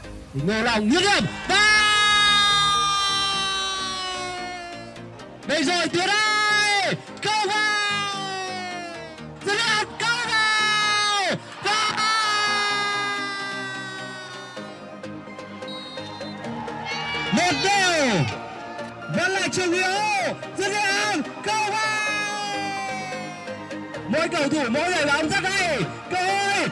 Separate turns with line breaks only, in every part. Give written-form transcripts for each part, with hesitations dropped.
thì Ngô Long dứt điểm và đây rồi Tuyết ơi, câu vào dứt điểm, câu vào và 1-0 vẫn là Trường Hiếu dứt điểm, câu vào. Mỗi cầu thủ mỗi đội bóng rất hay, cơ hội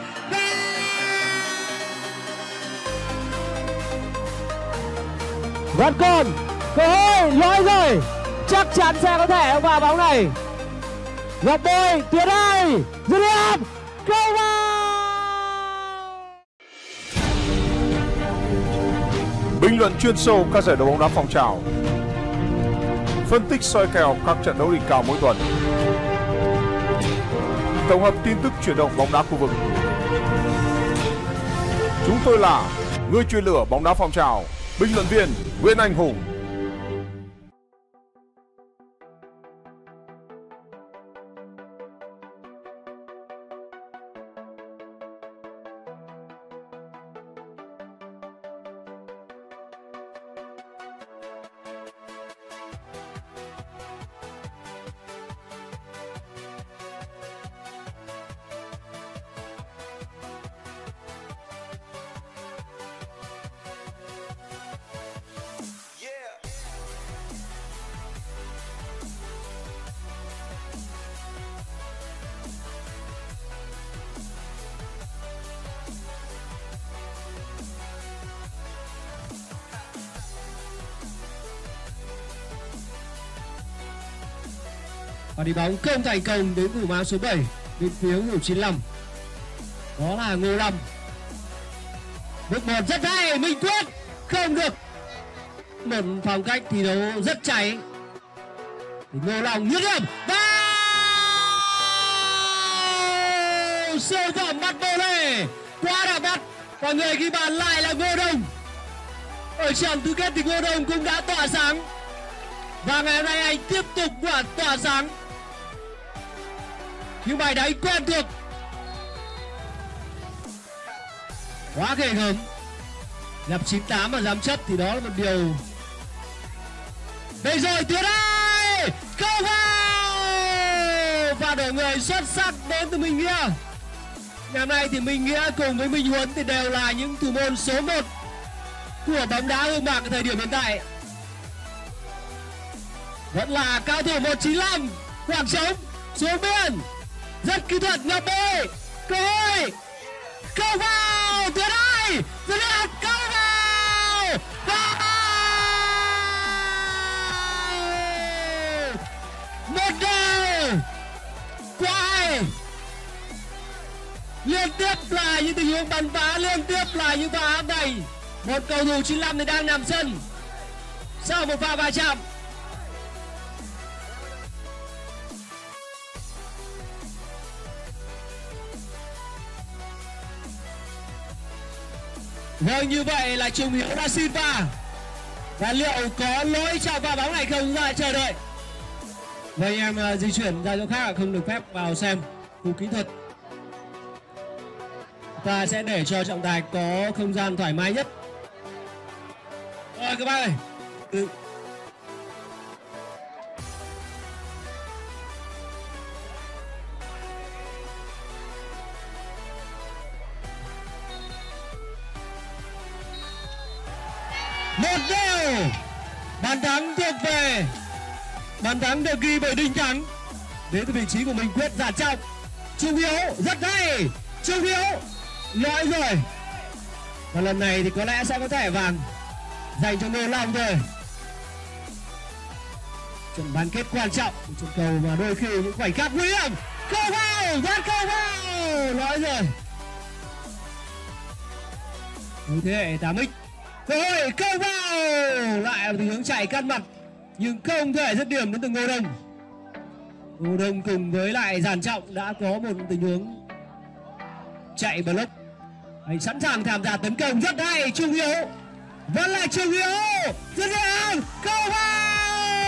vẫn còn cơ hội, lỗi rồi, chắc chắn sẽ có thể vào bóng này. Ngọc Bôi, Tuyết ơi, dứt điểm, câu vào.
Bình luận chuyên sâu các giải đấu bóng đá phong trào, phân tích soi kèo các trận đấu đỉnh cao mỗi tuần, tổng hợp tin tức chuyển động bóng đá khu vực. Chúng tôi là người truyền lửa bóng đá phong trào, bình luận viên Nguyễn Anh Hùng.
Và đi bóng không thành công đến thủ mã số 7 bên phía thủ 95. Đó là Ngô Long. Bước 1 rất hay, Minh Quyết không được. Một phong cách thi đấu rất cháy. Ngô Long dứt điểm và siêu phẩm bắt bồ lê quá đã bắt, và người ghi bàn lại là Ngô Đông. Ở trận tứ kết thì Ngô Đông cũng đã tỏa sáng, và ngày hôm nay anh tiếp tục tỏa sáng những bài đánh quen thuộc. Quá ghê gớm, nhập 98 mà dám chất thì đó là một điều. Đây rồi Tuyết ơi, câu vào và đội người xuất sắc đến từ Minh Nghĩa. Ngày hôm nay thì Minh Nghĩa cùng với Minh Huấn thì đều là những thủ môn số 1 của bóng đá Hương Mạc ở thời điểm hiện tại. Vẫn là cao thủ 195 khoảng trống xuống biên, rất kỹ thuật. Ngọc Bôi, cơ hội, câu vào Tuyết ơi, dứt điểm, câu vào và 1-0. Quá hay, liên tiếp là những tình huống bắn phá, liên tiếp là những pha áp đẩy. Một cầu thủ 95 thì đang nằm sân sau một pha va chạm. Vâng, như vậy là Trung Hiếu đã xin pha, và liệu có lỗi trong pha bóng này không, chúng ta lại chờ đợi. Vậy anh em di chuyển ra chỗ khác, không được phép vào xem khu kỹ thuật. Ta sẽ để cho trọng tài có không gian thoải mái nhất. Rồi các bạn ơi, một đều, bàn thắng thuộc về, bàn thắng được ghi bởi Đinh Thắng đến từ vị trí của Minh Quyết. Giả trọng Trung Hiếu rất hay, Trung Hiếu lỗi rồi, và lần này thì có lẽ sẽ có thẻ vàng dành cho Ngô Long thôi. Trận bán kết quan trọng, trận cầu mà đôi khi những khoảnh khắc nguy hiểm. Câu vào, rất câu vào, lỗi rồi. Đối thế hệ 8x, cơ hội câu vào, lại là tình huống chạy cắt mặt nhưng không thể dứt điểm đến từ Ngô Đông. Ngô Đông cùng với lại Giản Trọng đã có một tình huống chạy block, anh sẵn sàng tham gia tấn công rất hay. Trung Hiếu, vẫn là Trung Hiếu, dứt điểm, câu vào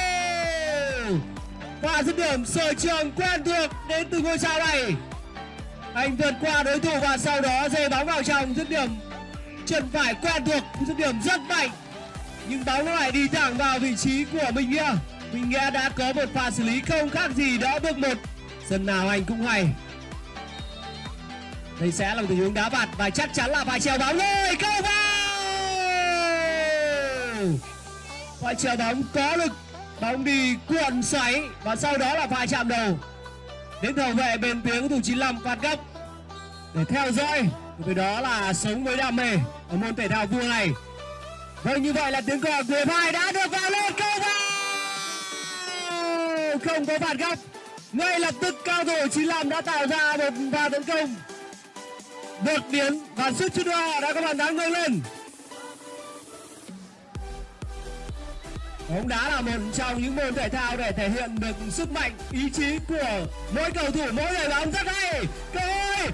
và dứt điểm sở trường quen thuộc đến từ ngôi sao này. Anh vượt qua đối thủ và sau đó giê bóng vào trong, dứt điểm chân phải quen thuộc, dứt điểm rất mạnh nhưng bóng nó lại đi thẳng vào vị trí của Minh Nghĩa. Minh Nghĩa đã có một pha xử lý không khác gì đỡ bước một. Sân nào anh cũng hay. Đây sẽ là một tình huống đá bạt và chắc chắn là phải chèo bóng rồi. Câu vào! Phải chèo bóng có lực, bóng đi cuộn xoáy và sau đó là pha chạm đầu đến thủ vệ bên phía của thủ 95 phạt góc để theo dõi. Vì đó là sống với đam mê ở môn thể thao vua này. Vâng, như vậy là tiếng còi của hiệp 2 đã được vào lên. Câu vào! Không có phạt góc. Ngay lập tức cao thủ 95 đã tạo ra một pha tấn công đột biến và sức chute họ đã có bàn thắng nâng lên. Bóng đá là một trong những môn thể thao để thể hiện được sức mạnh, ý chí của mỗi cầu thủ, mỗi người bóng rất hay. Cơ hội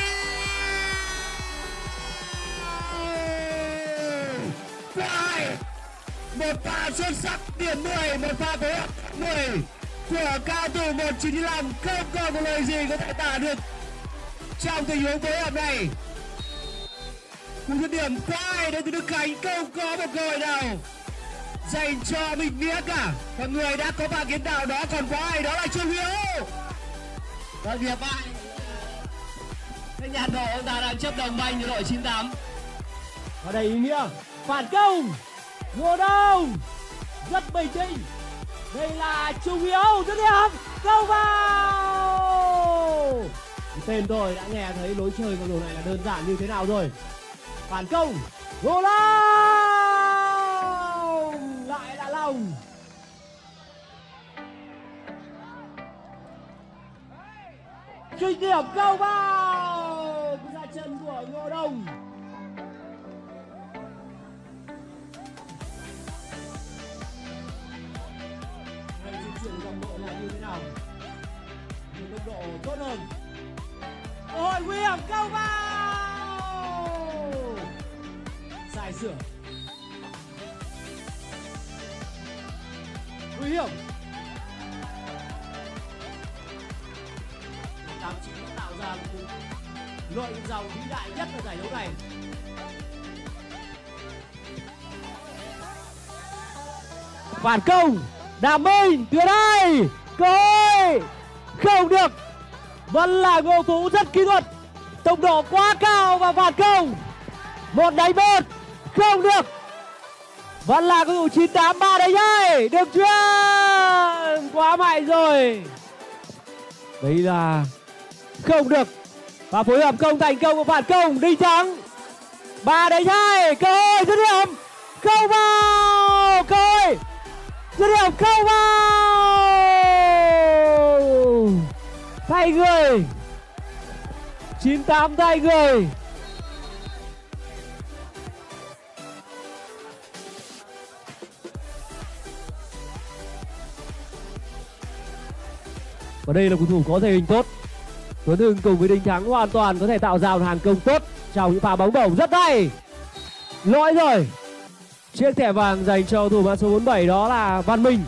một pha xuất sắc điểm 10, một pha phối hợp 10 của cao thủ 1995, không còn một lời gì có thể tả được trong tình huống phối hợp này. Cú dứt điểm quá hay đến từ Đức Khánh, không có một cơ hội nào dành cho Minh Nghĩa cả. Và người đã có pha kiến tạo đó còn quá hay, đó là Trung Hiếu. Và hiệp 2 cái nhạt độ ông ta đang chấp đồng banh với đội 98.
Và đây ý nghĩa phản công Ngô Đông rất bình tĩnh. Đây là Trung Hiếu dứt điểm câu vào. Tên tôi đã nghe thấy lối chơi của đội này là đơn giản như thế nào rồi. Phản công Ngô Long lại là Long. Dứt điểm câu vào ra chân của Ngô Đông. Chuyển dòng độ là như thế nào? Một tốc độ tốt hơn. Cơ hội nguy hiểm câu vào. Sai sửa. Nguy hiểm. 89 đã tạo ra một đội dòng vĩ đại nhất ở giải đấu này. Phản công Đàm Minh tuyệt đây, cơ hội không được, vẫn là cầu thủ rất kỹ thuật, tốc độ quá cao và phản công 1-1 không được, vẫn là cầu thủ 98 3-2 được chưa, quá mạnh rồi, đây là không được và phối hợp không thành công của phản công. Đinh Thắng 3-2 cơ hội dứt điểm không vào, cơ hội dứt điểm không vào, thay người 98 thay người. Và đây là cầu thủ có thể hình tốt. Tuấn Hưng cùng với Đinh Thắng hoàn toàn có thể tạo ra một hàng công tốt trong những pha bóng bổng rất hay. Lỗi rồi. Chiếc thẻ vàng dành cho cầu thủ mã số 47 đó là Văn Minh.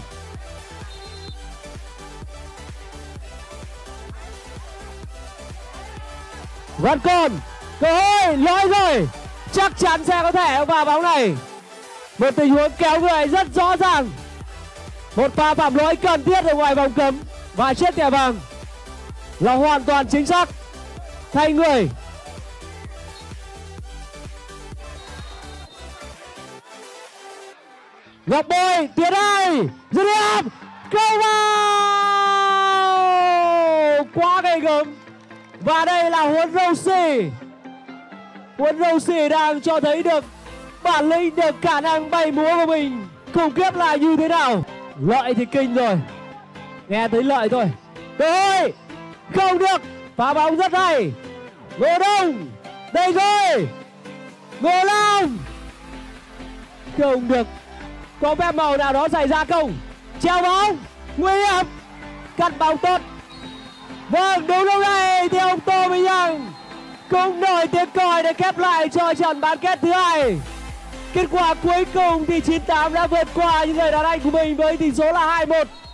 Vẫn còn cơ hội, lỗi rồi. Chắc chắn sẽ có thể vào bóng này. Một tình huống kéo người rất rõ ràng. Một pha phạm lỗi cần thiết ở ngoài vòng cấm. Và chiếc thẻ vàng là hoàn toàn chính xác. Thay người. Ngọc Bôi tuyệt vời, dứt điểm câu vào, quá ghê gớm. Và đây là Huấn Rosie. Huấn Rosie đang cho thấy được bản lĩnh, được khả năng bay múa của mình khủng khiếp là như thế nào. Lợi thì kinh rồi, nghe thấy lợi thôi. Rồi không được, phá bóng rất hay. Ngô Đông đây rồi, Ngô Long không được, có phép màu nào đó xảy ra không? Treo bóng nguy hiểm, cắt bóng tốt. Vâng, đúng lúc này thì ông Tô Minh Hằng cũng nổi tiếng còi để khép lại cho trận bán kết thứ hai. Kết quả cuối cùng thì 98 đã vượt qua những người đàn anh của mình với tỷ số là 2-1.